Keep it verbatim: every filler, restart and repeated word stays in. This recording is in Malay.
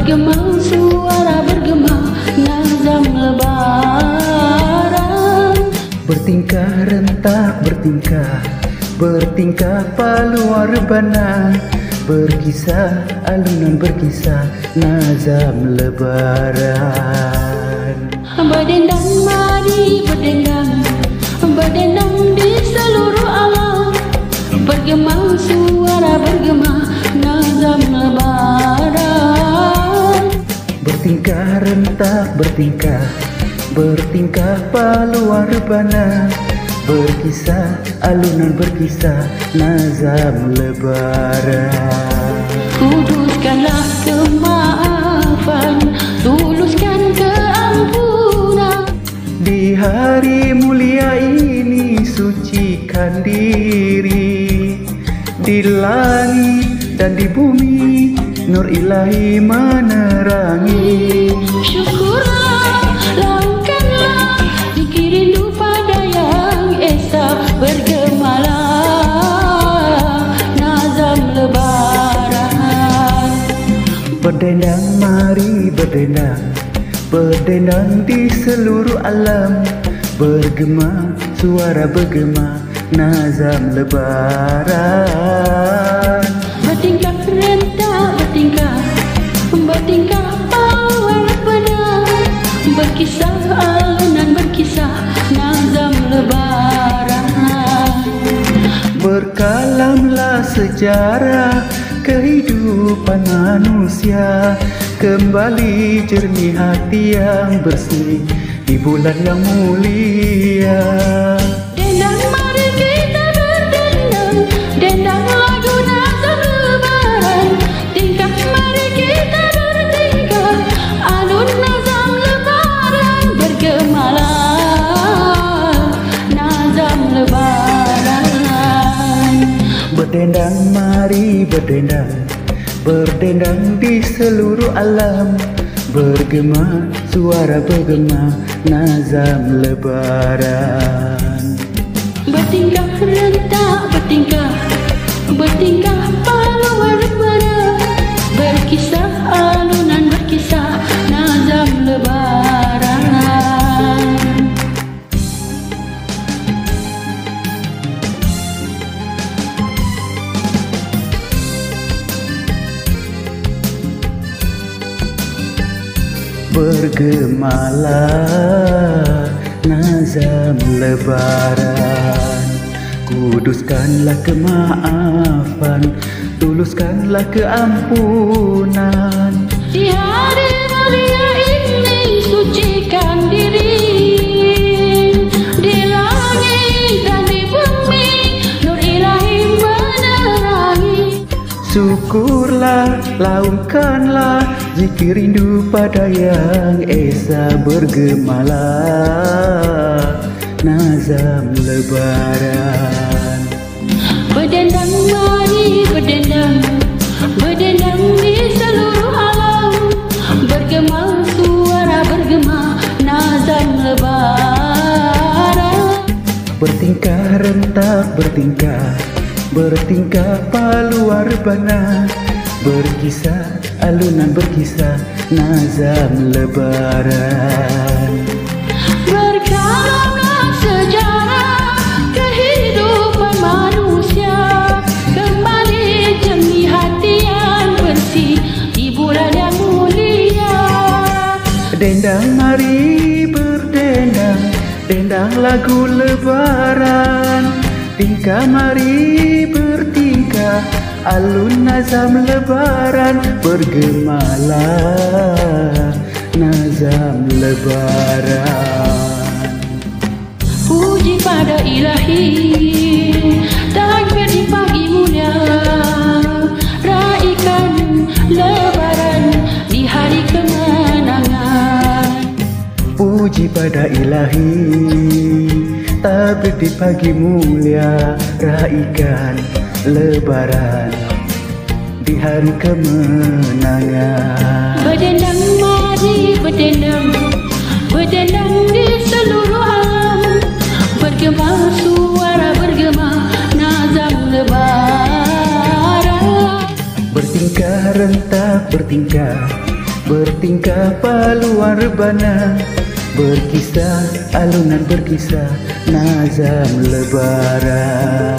bergema suara bergema nazam lebaran. Bertingkah rentak bertingkah, bertingkah paluar rebana, berkisah alunan berkisah nazam lebaran. Berdendang mari berdendang, berdendang di seluruh alam, bergema suara bergema nazam lebaran. Bertingkah rentak bertingkah, bertingkah paluar rebana, berkisah alunan berkisah nazam lebaran. Kuduskanlah kemaafan, tuluskan keampunan. Di hari mulia ini sucikan diri, di langit dan di bumi nur ilahi menerangi. Syukurlah, lakukanlah zikir rindu pada yang esa, bergemalah nazam lebaran. Berdendang mari berdendang, berdendang di seluruh alam, bergema suara bergema nazam lebaran. Bertingkah rentak bertingkah, bertingkah paluar rebana, berkisah alunan berkisah nazam lebaran. Berkalamlah sejarah kehidupan manusia, kembali jernih hati yang bersih di bulan yang mulia. Dendang mari kita berdendang, dendang lagu nazam lebaran. Tingkah mari kita bertingkah, alun nazam lebaran. Bergemalah nazam lebaran. Berdendang mari berdendang, berdendang di seluruh alam, bergema suara bergema nazam lebaran. Bertingkah rentak bertingkah, bertingkah paluar rebana, berkisah alunan berkisah nazam lebaran. Bergemalah nazam lebaran, kuduskanlah kemaafan, tuluskanlah keampunan. Di hari mulia ini sucikan diri, di langit dan di bumi nur ilahi menerangi. Syukurlah, laungkanlah zikir rindu pada yang esa, bergemalah nazam lebaran. Berdendang mari berdendang, berdendang di seluruh alam, bergema suara bergema nazam lebaran. Bertingkah rentak bertingkah, bertingkah paluar rebana, berkisah alunan berkisah nazam lebaran. Berkalamlah sejarah kehidupan manusia, kembali jernih hati yang bersih di bulan yang mulia. Dendang mari berdendang, dendang lagu lebaran. Tingkah mari bertingkah, alun nazam lebaran. Bergemalah nazam lebaran. Puji pada ilahi, takbir di pagi mulia, raikan lebaran di hari kemenangan. Puji pada ilahi, takbir di pagi mulia, raikan lebaran di hari kemenangan. Berdendang mari berdendang, berdendang di seluruh alam, bergema suara bergema nazam lebaran. Bertingkah rentak bertingkah, bertingkah paluan rebana, berkisah alunan berkisah nazam lebaran.